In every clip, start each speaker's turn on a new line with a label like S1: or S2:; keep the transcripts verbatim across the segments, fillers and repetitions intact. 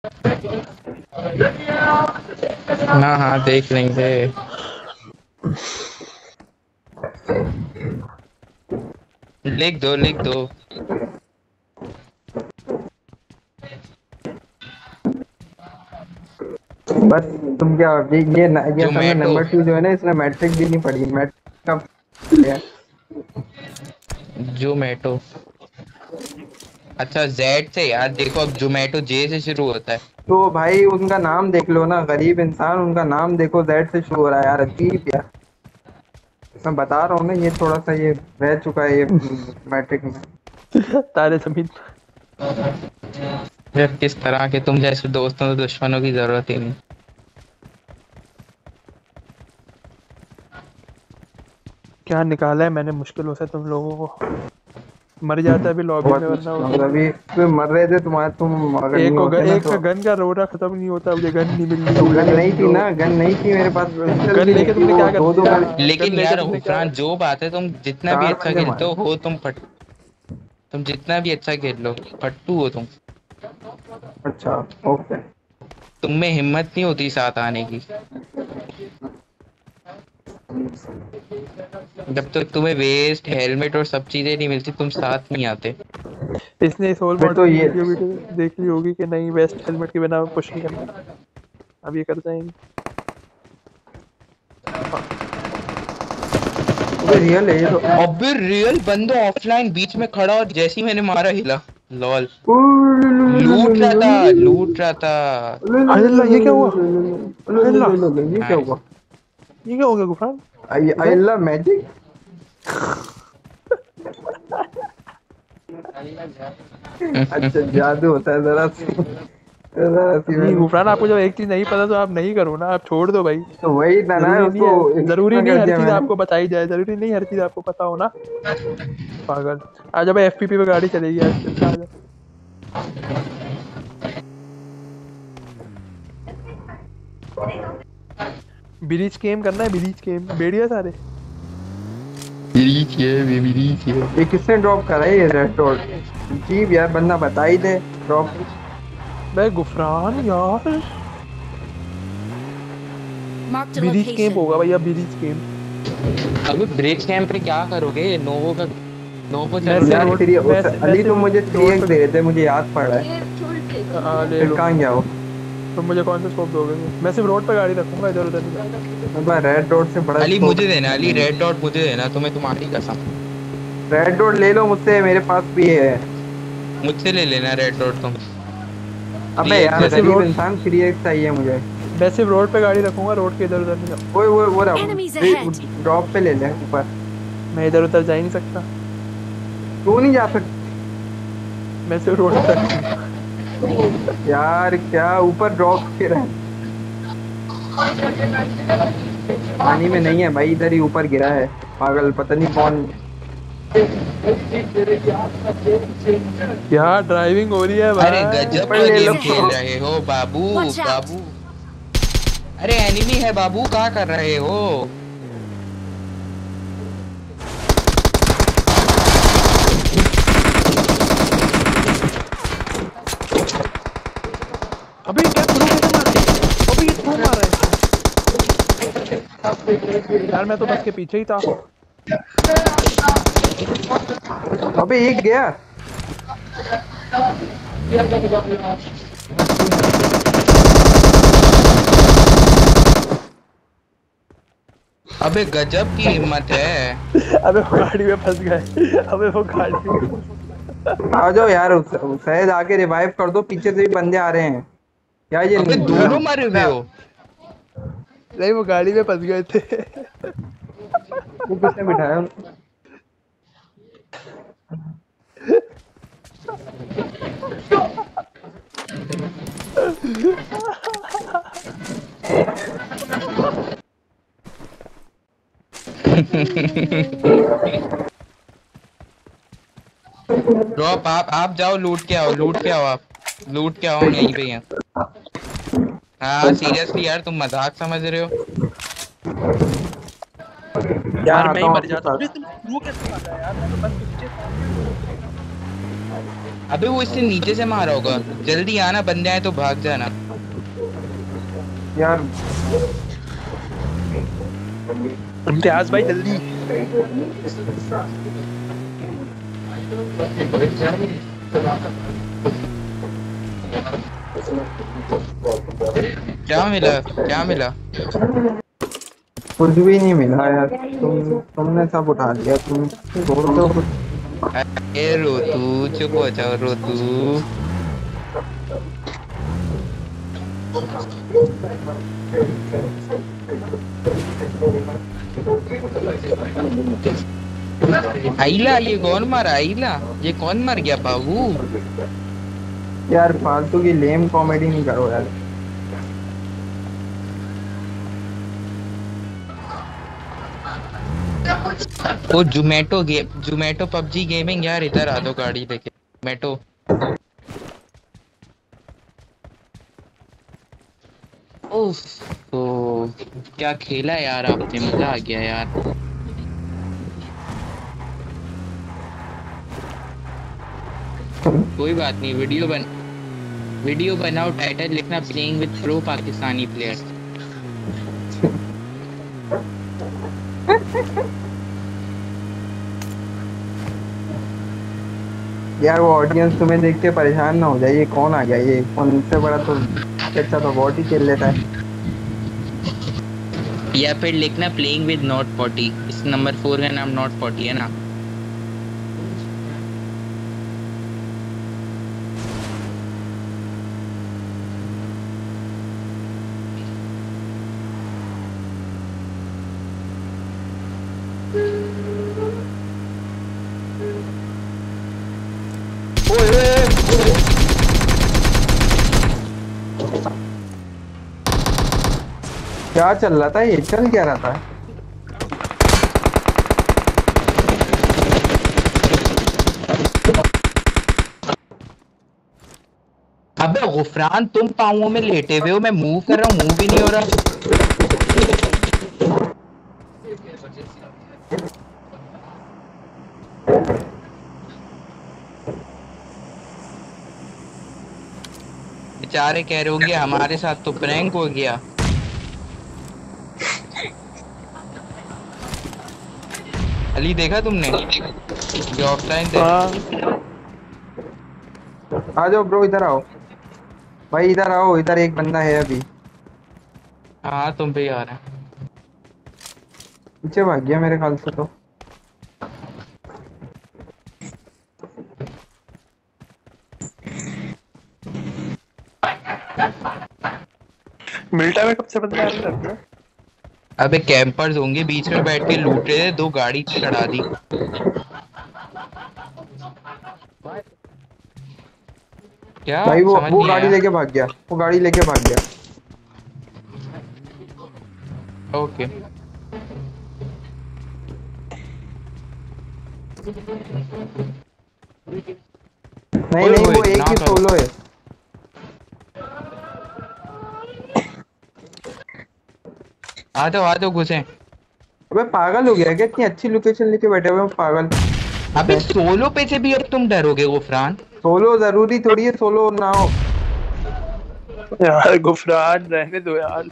S1: हाँ हाँ देख लेंगे। लिख दो लिख दो।
S2: बस तुम क्या ये ये न, ये असल में
S1: जोमेटो।
S2: नंबर टू जो है ना, इसने मैट्रिक भी नहीं पढ़ी। मैट्रिक का है।
S1: जोमेटो। अच्छा जेड से यार, देखो अब जोमेटो जे से शुरू होता है।
S2: तो भाई उनका नाम देख लो ना, गरीब इंसान, उनका नाम देखो, जेड से शुरू हो रहा है यार, अजीब यार। मैं बता रहा हूँ ना, ये थोड़ा सा ये रह चुका है ये मैट्रिक में।
S3: तारे जमीन।
S1: यार किस तरह के तुम जैसे दोस्तों तो दुश्मनों की जरूरत ही नहीं।
S3: क्या निकाला है मैंने मुश्किलों से तुम लोगों को। मर जाता है अभी लॉबी
S2: बहुत
S3: में, वरना वो
S2: मुश्किल,
S3: तुम
S2: अभी तुम्हें मर रहे थे तुम्हारे, तुम अगर
S3: एक
S2: नहीं
S3: को ग,
S2: होते ना
S3: एक
S2: तो।
S3: का गन का रोना खत्म नहीं होता, मुझे गन नहीं मिल रही
S2: तो
S3: है, मुझे
S2: गन
S3: गन
S2: नहीं थी
S3: दो।
S2: ना, गन नहीं थी मेरे पास, पिस्टल
S3: गन
S2: भी नहीं
S3: लेके
S2: थी,
S3: तुमने
S2: वो
S3: क्या कर
S2: दो दो
S3: दिया?
S2: गन।
S3: गन
S1: लेकिन
S3: लेके
S1: यार
S3: तुमने क्या?
S1: फरहान जो बात है, तुम जितना भी
S2: चार
S1: अच्छा
S2: बंदे
S1: खेलते
S2: मारे।
S1: हो हो तुम फट तुम जितना भी अच्छा खेल लो, फट्टू हो तुम।
S2: अच्छा। ओके।
S1: तुम में हिम्मत नहीं होती साथ आने की। जब तक तुम्हें वेस्ट हेलमेट और सब चीजें नहीं मिलती तुम साथ नहीं आते।
S3: इसने सोल
S2: मैं
S3: मॉड
S2: तो
S3: की
S2: ये
S3: वीडियो वीडियो देख ली होगी कि नहीं, वेस्ट हेलमेट के बिना पुश नहीं करना। अब ये कर जाएंगे।
S2: अबे रियल है ये तो।
S1: अबे रियल बंदो ऑफलाइन बीच में खड़ा और जैसे ही मैंने मारा हिला। लॉल। लूट रहा था लूट रहा था।
S3: हाय अल्लाह, ये क्या हुआ? हाय अल्लाह,
S2: ये क्या
S1: नाइस।
S2: हुआ?
S3: ये क्या हो गया गुफरान?
S2: आई
S3: इधर।
S2: अल्लाह मैजिक। अच्छा जादू होता है जरा सी, जरा सी
S3: जी
S2: मैंने।
S3: गुफरान, आपको जब एक चीज नहीं पता तो आप नहीं करो ना, आप छोड़ दो भाई।
S2: तो वही था ना,
S3: जरूरी नहीं
S2: उसको
S3: है, जरूरी
S2: एक्सप्लेन
S3: नहीं
S2: कर
S3: हर
S2: दिया
S3: चीज
S2: मैंने।
S3: आपको बताई जाए, जरूरी नहीं हर चीज आपको पता हो ना। पागल। आ जा भाई, एफपीपी पे गाड़ी चलेगी आज फिर से, आ जा। ब्रीच गेम करना है, ब्रीच गेम बेड़िया सारे।
S1: बीच ये भी बीच ये।
S2: ये किसने ड्रॉप करा है ये रेड डॉट? जी यार बंदा बता ही दे ड्रॉप।
S3: भाई गुफरान यार,
S4: Marked a
S3: breach game
S4: location.
S3: होगा भैया, ब्रीच गेम।
S1: अबे ब्रिज कैंप पे क्या करोगे? नोवो का नोवो
S3: मैं
S1: चलो
S3: से
S2: यार
S1: यार।
S3: रोड
S2: थ्री,
S3: मैं से मैं
S2: अली
S3: से
S2: तुम मुझे थ्री
S3: रोड
S2: एक्स
S3: पे।
S2: दे रहे थे, मुझे याद पड़ रहा है।
S3: हाँ ले
S2: फिर
S3: लो।
S2: कहाँ गया वो?
S3: तुम मुझे कौन सा स्कोप दोगे? मैं सिर्फ रोड पे गाड़ी रखूंगा, इधर उधर नहीं जाऊंगा।
S2: रेड डॉट से बड़ा
S1: अली
S2: स्कोप।
S1: मुझे देना, अली रेड डॉट मुझे देना, तुम्हें तुम्हारी कसम।
S2: रेड डॉट ले लो मुझसे, मेरे पास भी है।
S1: मुझसे ले लेना रेड डॉट तुम। थ्री
S2: अबे
S1: एक्स
S2: यार
S3: मैं
S1: दे
S3: सिर्फ
S1: देना।
S2: गरीब
S3: रोड
S2: इंसान, थ्री एक्स चाहिए मुझे।
S3: मैं सिर्फ रोड पे गाड़ी रखूंगा, रोड के इधर उधर नहीं जाऊंगा।
S2: वो वो वो
S4: Enemies ahead.
S2: ड्रॉप पे ले ले ऊपर।
S3: मैं इधर उधर जा ही नहीं सकता।
S2: तू नहीं जा सकता
S3: मैं सिर्फ रोड पे रखूंगा।
S2: यार, क्या ऊपर ड्रॉप पे रहा है? पानी में नहीं है भाई, इधर ही ऊपर गिरा है। पागल, पता नहीं कौन।
S3: क्या ड्राइविंग हो रही है
S1: अरे
S3: भाई।
S1: गजब
S2: ऊपर
S1: का
S2: ले लो।
S1: गेम खेल रहे हो बाबू।
S4: Watch out.
S1: बाबू। अरे एनिमी है बाबू, क्या कर रहे हो?
S3: अबे ये क्या थ्रू कैसे मार रही है? अबे ये थ्रू मार रहा है। यार मैं तो बस के पीछे ही था।
S2: अबे एक गया।
S1: अबे गजब की हिम्मत है।
S3: अबे वो गाड़ी में फंस गए, अबे वो गाड़ी में।
S2: आ जाओ यार, उस- शायद आके रिवाइव कर दो, पीछे से भी बंदे आ रहे हैं। क्या ये
S1: अबे
S2: न-
S1: दोनों मरे हुए हो।
S3: नहीं वो गाड़ी में फंस गए थे।
S2: वो किसने बिठाया उनको?
S1: ड्रॉप आप आप जाओ, लूट के आओ, लूट के आओ आप। लूट के आओ, हम यहीं पे ही हैं। हाँ सीरियसली यार, तुम मजाक समझ रहे हो?
S2: क्या
S3: यार मैं
S2: आता
S3: ही
S2: हूँ
S3: मर
S2: आपके
S3: जाता।
S2: साथ।
S3: अबे तुम थ्रू कैसे मार रहा है यार, मैं तो बस के पीछे था।
S1: अबे वो इससे नीचे से मारा होगा। जल्दी आना, बंदे आए तो भाग जाना।
S2: यार
S3: इम्तियाज भाई जल्दी।
S1: क्या मिला, क्या मिला?
S2: कुछ भी नहीं मिला यार, तुम तुमने सब उठा लिया, तुम छोड़ते हो कुछ।
S1: अरे रोतू चुप हो जाओ रोतू। आइला, ये कौन मारा? आइला, ये कौन मर गया बाबू?
S2: यार फालतू की लेम कॉमेडी नहीं करो यार।
S1: वो Zomato game, Zomato PUBG gaming यार, इधर आ दो गाड़ी लेके। जोमेटो उफ, तो क्या खेला यार आपने, मजा आ गया यार। कोई बात नहीं, वीडियो बन वीडियो बनाओ, टाइटल लिखना playing with pro Pakistani players.
S2: यार वो ऑडियंस तुम्हें देख के परेशान ना हो जाए, ये कौन आ गया, ये उनसे बड़ा तो अच्छा तो बॉट ही खेल लेता है।
S1: या फिर लिखना प्लेइंग विद नॉट फोर्टी। इस नंबर फोर का नाम नॉट फोर्टी है ना।
S2: क्या चल रहा था, ये चल क्या रहा था?
S1: अबे गुफरान, तुम पाँवों में लेटे हुए हो, मैं मूव कर रहा हूँ, मूव भी नहीं हो रहा। बेचारे कह रहे होंगे हमारे साथ तो प्रैंक हो गया। अली देखा तुमने जो ऑफलाइन थे?
S2: आ जाओ ब्रो, इधर आओ भाई, इधर आओ, इधर एक बंदा है अभी।
S1: हाँ तुम पे आ रहे हैं।
S2: पीछे भाग गया मेरे ख्याल से तो।
S3: मिल्टा में कब से बंदा आ रहा है?
S1: अबे कैंपर्स होंगे, बीच में बैठ के लूट रहे थे, दो गाड़ी चढ़ा दी। क्या
S2: भाई वो
S1: समझ
S2: वो
S1: नहीं
S2: गाड़ी
S1: आया।
S2: लेके भाग गया, वो गाड़ी लेके भाग गया।
S1: ओके
S2: नहीं
S1: ओए
S2: नहीं,
S1: ओए,
S2: वो एक
S1: ना
S2: ही
S1: करो।
S2: सोलो है।
S1: आ जाओ आ जाओ, घुसे।
S2: अबे पागल हो गया क्या, इतनी अच्छी लोकेशन लेके बैठे हुए हो पागल।
S1: अबे सोलो पे से भी अब तुम डरोगे गुफरान?
S2: सोलो जरूरी थोड़ी है सोलो ना हो।
S3: यार गुफरान रहने दो यार।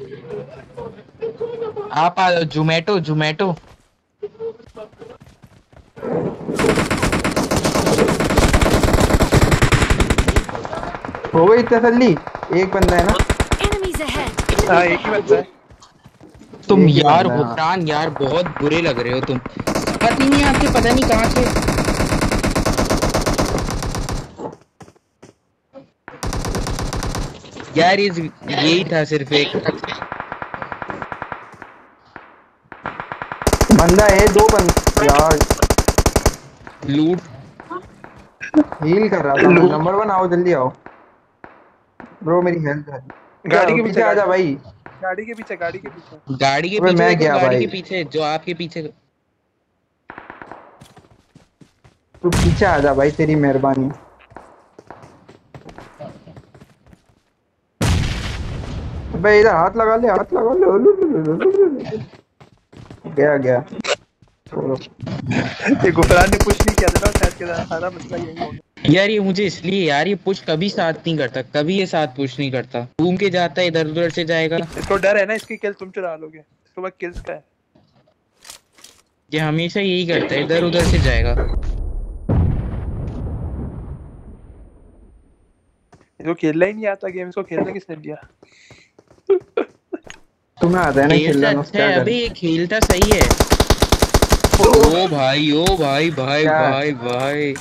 S1: आप आ जाओ, जोमेटो जोमेटो।
S2: हो गई तसल्ली, एक बंदा है ना।
S4: Enemies ahead!
S3: हाँ एक ही बंदा है।
S1: तुम
S2: एक ही
S1: यार
S2: बंदा है, हाँ।
S1: गुफरान यार बहुत बुरे लग रहे हो तुम। पता नहीं आपके, पता नहीं कहाँ से। यार इस यही था सिर्फ एक
S2: बंदा है, दो बंद यार।
S1: लूट।
S2: हील कर रहा था मैं। नंबर वन आओ, जल्दी आओ ब्रो, मेरी हेल्थ है।
S3: गाड़ी के
S2: पीछे
S3: पीछे
S2: आ जा भाई।
S3: गाड़ी के पीछे गाड़ी के पीछे
S1: गाड़ी के
S2: अबे
S1: पीछे
S2: मैं
S1: देखो,
S2: गया
S1: गाड़ी
S2: भाई।
S1: के पीछे जो आपके पीछे।
S2: तू पीछे आ जा भाई, तेरी मेहरबानी। अबे इधर हाथ लगा ले, हाथ लगा ले। लो, लो, लो, लो, लो, लो। गया गया छोड़ो।
S3: ये गुफरान ने पुश नहीं किया था ना शायद, के सारा मसला यही हो गया।
S1: यार ये मुझे इसलिए यार ये पुश कभी साथ नहीं करता, कभी ये साथ पुश नहीं करता, घूम के जाता है इधर उधर से जाएगा।
S3: इसको डर है ना इसकी किल तुम चुरा लोगे, इसके बाद किल्स का है।
S1: ये हमेशा यही करता है, इधर उधर से जाएगा।
S3: इसको खेलना ही नहीं आता गेम, इसको खेलना किसने दिया?
S2: तुम्हें आता है ना
S1: खेलता
S2: खेलना,
S1: अच्छा
S2: क्या
S1: है,
S2: करें?
S1: अबे ये खेलता सही है। ओ भाई ओ भाई भाई
S2: क्या?
S1: भाई भाई